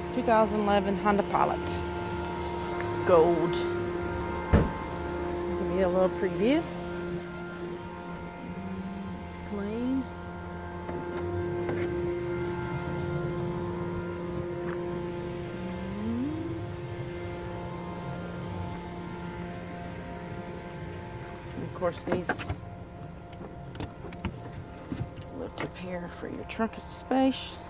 2011 Honda Pilot. Gold. Give you a little preview. It's clean. And of course, these lift up here for your trunk space.